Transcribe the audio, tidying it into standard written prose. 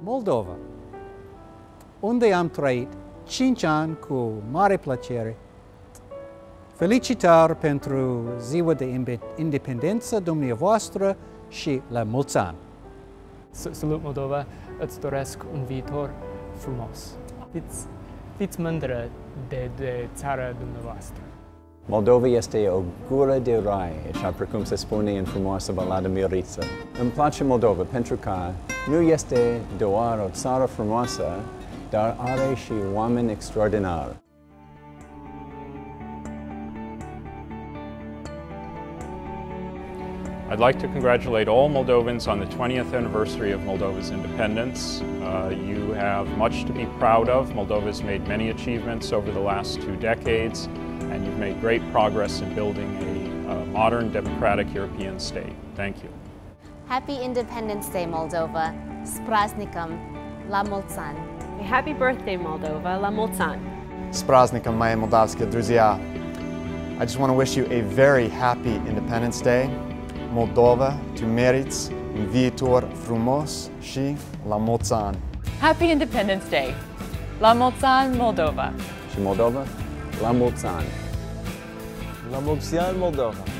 Moldova, unde am trăit 5 ani cu mare plăcere. Felicitări pentru ziua de independență dumneavoastră și la mulți ani! Salut Moldova, îți doresc un viitor frumos. Fiți mândră de țara dumneavoastră. Moldova este o gură de rai, așa precum se spune în frumoasă baladă Miriță. Îmi place Moldova pentru că nu este doar o țară frumoasă, dar are și oameni extraordinari. I'd like to congratulate all Moldovans on the 20th anniversary of Moldova's independence. You have much to be proud of. Moldova's made many achievements over the last 2 decades, and you've made great progress in building a modern, democratic European state. Thank you. Happy Independence Day, Moldova! S praznikom! La mulți ani! Happy birthday, Moldova! La mulți ani! S praznikom, moje moldavske druzia! I just want to wish you a very happy Independence Day. Moldova, tu meriți un viitor frumos și la mulți ani! Happy Independence Day! La mulți ani, Moldova! Și Moldova, la mulți ani! La mulți ani, Moldova!